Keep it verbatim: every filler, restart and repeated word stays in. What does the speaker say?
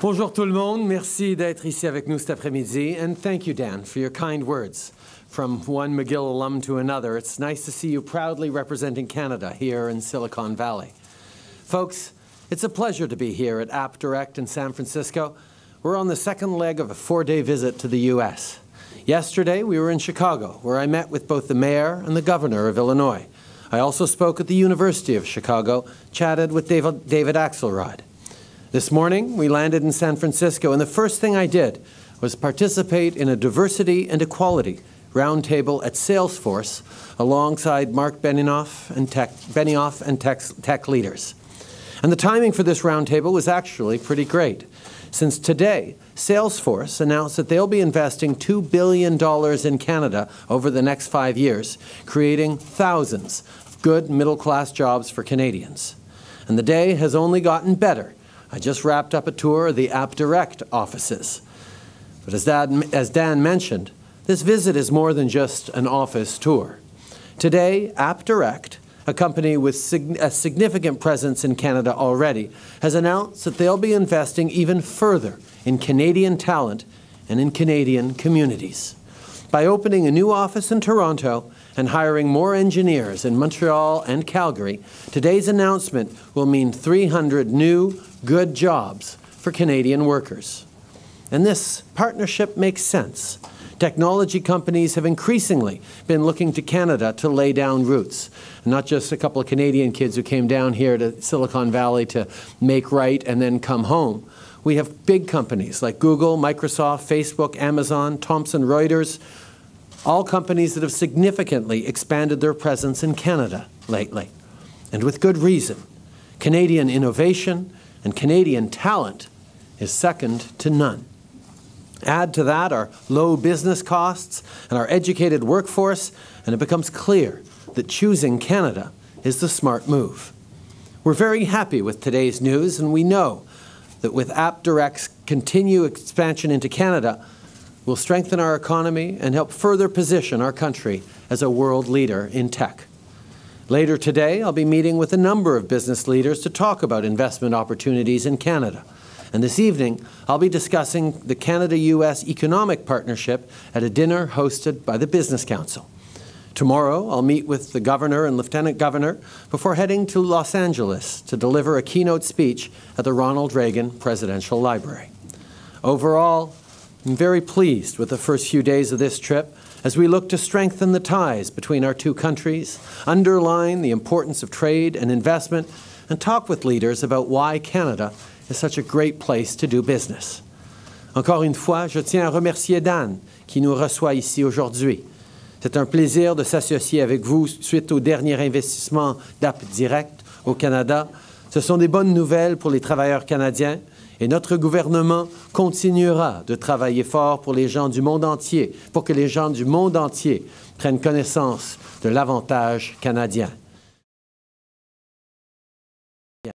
Bonjour tout le monde, merci d'être ici avec nous cet après-midi, and thank you, Dan, for your kind words. From one McGill alum to another, it's nice to see you proudly representing Canada here in Silicon Valley. Folks, it's a pleasure to be here at App Direct in San Francisco. We're on the second leg of a four-day visit to the U S. Yesterday, we were in Chicago, where I met with both the mayor and the governor of Illinois. I also spoke at the University of Chicago, chatted with David, David Axelrod. This morning, we landed in San Francisco, and the first thing I did was participate in a diversity and equality roundtable at Salesforce alongside Mark Benioff and tech, Benioff and tech, tech leaders. And the timing for this roundtable was actually pretty great, since today, Salesforce announced that they'll be investing two billion dollars in Canada over the next five years, creating thousands of good middle-class jobs for Canadians. And the day has only gotten better. I just wrapped up a tour of the App Direct offices. But as Dan, as Dan mentioned, this visit is more than just an office tour. Today, App Direct, a company with sig a significant presence in Canada already, has announced that they'll be investing even further in Canadian talent and in Canadian communities. By opening a new office in Toronto and hiring more engineers in Montreal and Calgary, today's announcement will mean three hundred new, good jobs for Canadian workers. And this partnership makes sense. Technology companies have increasingly been looking to Canada to lay down roots. Not just a couple of Canadian kids who came down here to Silicon Valley to make right and then come home. We have big companies like Google, Microsoft, Facebook, Amazon, Thomson Reuters, all companies that have significantly expanded their presence in Canada lately. And with good reason. Canadian innovation and Canadian talent is second to none. Add to that our low business costs and our educated workforce, and it becomes clear that choosing Canada is the smart move. We're very happy with today's news, and we know that with App Direct's continued expansion into Canada, we'll strengthen our economy and help further position our country as a world leader in tech. Later today, I'll be meeting with a number of business leaders to talk about investment opportunities in Canada. And this evening, I'll be discussing the Canada U S Economic Partnership at a dinner hosted by the Business Council. Tomorrow, I'll meet with the Governor and Lieutenant Governor before heading to Los Angeles to deliver a keynote speech at the Ronald Reagan Presidential Library. Overall, I'm very pleased with the first few days of this trip as we look to strengthen the ties between our two countries, underline the importance of trade and investment, and talk with leaders about why Canada is such a great place to do business. Encore une fois, je tiens à remercier Dan qui nous reçoit ici aujourd'hui. C'est un plaisir de s'associer avec vous suite au dernier investissement d'App Direct au Canada. Ce sont des bonnes nouvelles pour les travailleurs canadiens et notre gouvernement continuera de travailler fort pour les gens du monde entier, pour que les gens du monde entier prennent connaissance de l'avantage canadien.